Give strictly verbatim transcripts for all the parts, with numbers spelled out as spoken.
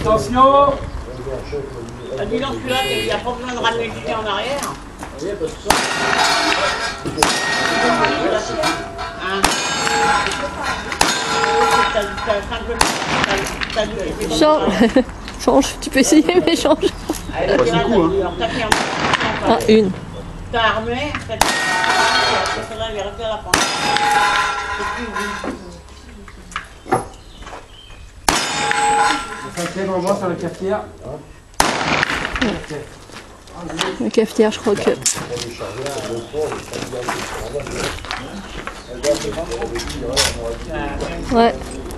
Attention. Ah, dis donc, celui-là, il n'y a pas besoin de ramener le chien en arrière. Oui, parce que... Hein? Change. Change, tu peux essayer, mais change. Allez, c'est le coup, hein. Ah, une. T'as armé, t'as dit. Après, celle-là, elle est restée à la fin. Le cinquième envoi sur la cafetière. La cafetière, je crois que. Ouais.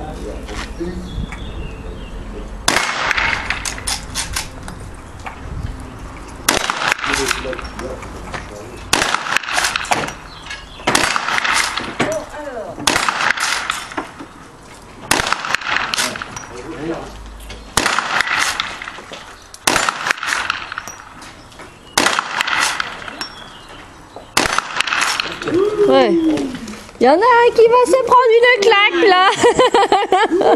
Ouais. Il y en a un qui va se prendre une claque là.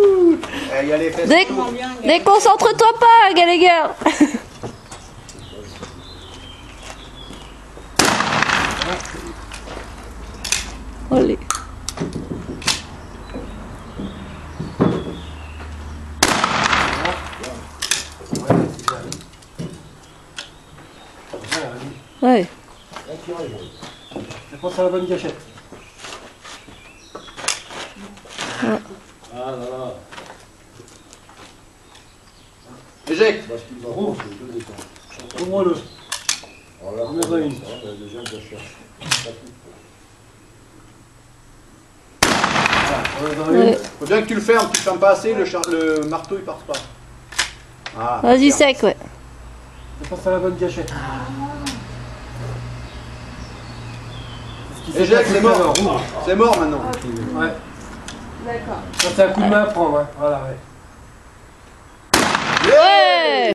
Dé Déconcentre-toi pas, Gallagher. Allez. Ouais. Je pense à la bonne gâchette. Ouais. Ah là là. Éjecte. Gros. Ouvre-le. On en a une. Ouais. Faut bien que tu le fermes, tu le fermes pas assez, le, char le marteau il part pas. Ah, Vas-y sec, ouais. Je pense à la bonne gâchette. Éjecte, c'est mort. C'est mort maintenant. Ouais. D'accord. Ça c'est un coup de main à prendre, hein. Voilà, ouais. Ouais.